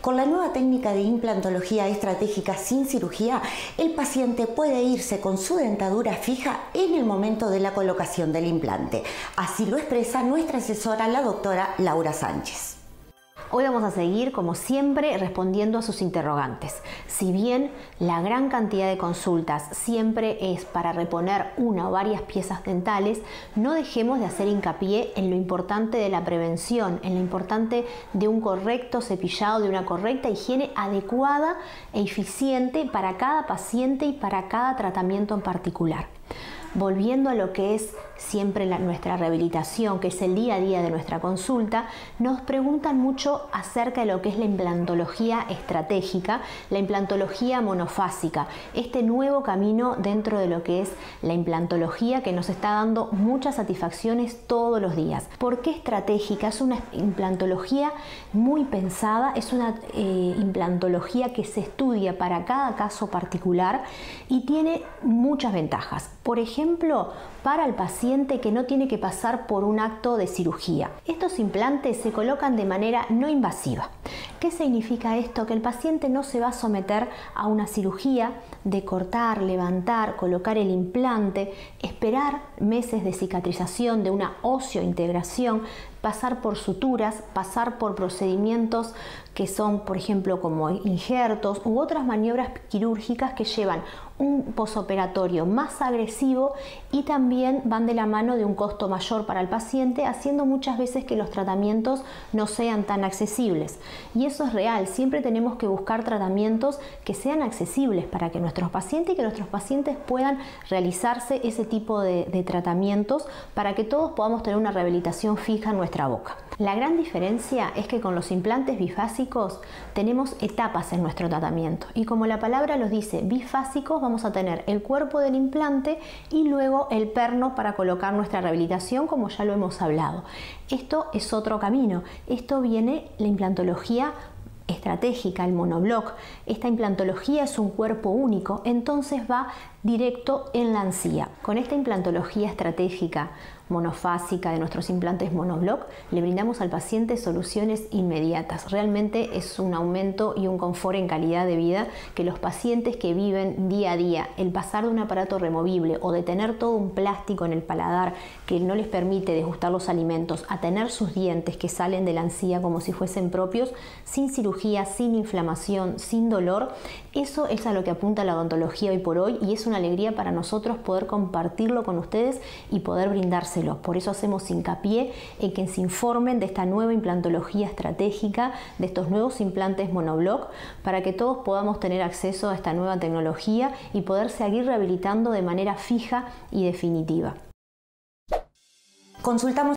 Con la nueva técnica de implantología estratégica sin cirugía, el paciente puede irse con su dentadura fija en el momento de la colocación del implante. Así lo expresa nuestra asesora, la doctora Laura Sánchez. Hoy vamos a seguir, como siempre, respondiendo a sus interrogantes. Si bien la gran cantidad de consultas siempre es para reponer una o varias piezas dentales, no dejemos de hacer hincapié en lo importante de la prevención, en lo importante de un correcto cepillado, de una correcta higiene adecuada e eficiente para cada paciente y para cada tratamiento en particular. Volviendo a lo que es siempre nuestra rehabilitación, que es el día a día de nuestra consulta, nos preguntan mucho acerca de lo que es la implantología estratégica, la implantología monofásica, este nuevo camino dentro de lo que es la implantología que nos está dando muchas satisfacciones todos los días. ¿Por qué estratégica? Es una implantología muy pensada, es una implantología que se estudia para cada caso particular y tiene muchas ventajas. Por ejemplo, para el paciente que no tiene que pasar por un acto de cirugía. Estos implantes se colocan de manera no invasiva. ¿Qué significa esto? Que el paciente no se va a someter a una cirugía de cortar, levantar, colocar el implante, esperar meses de cicatrización, de una osteointegración, pasar por suturas, pasar por procedimientos que son, por ejemplo, como injertos u otras maniobras quirúrgicas que llevan un posoperatorio más agresivo y también van de la mano de un costo mayor para el paciente, haciendo muchas veces que los tratamientos no sean tan accesibles. Y eso es real, siempre tenemos que buscar tratamientos que sean accesibles para que nuestros pacientes puedan realizarse ese tipo de tratamientos para que todos podamos tener una rehabilitación fija en nuestra boca. La gran diferencia es que con los implantes bifásicos tenemos etapas en nuestro tratamiento y como la palabra los dice, bifásicos, vamos a tener el cuerpo del implante y luego el perno para colocar nuestra rehabilitación, como ya lo hemos hablado. Esto es otro camino, esto viene la implantología estratégica, el monobloc. Esta implantología es un cuerpo único, entonces va directo en la encía. Con esta implantología estratégica monofásica de nuestros implantes monobloc, le brindamos al paciente soluciones inmediatas. Realmente es un aumento y un confort en calidad de vida que los pacientes que viven día a día el pasar de un aparato removible o de tener todo un plástico en el paladar que no les permite degustar los alimentos, a tener sus dientes que salen de la encía como si fuesen propios, sin cirugía, sin inflamación, sin dolor, eso es a lo que apunta la odontología hoy por hoy y es una alegría para nosotros poder compartirlo con ustedes y poder brindárselo. Por eso hacemos hincapié en que se informen de esta nueva implantología estratégica, de estos nuevos implantes monobloc, para que todos podamos tener acceso a esta nueva tecnología y poder seguir rehabilitando de manera fija y definitiva. Consultamos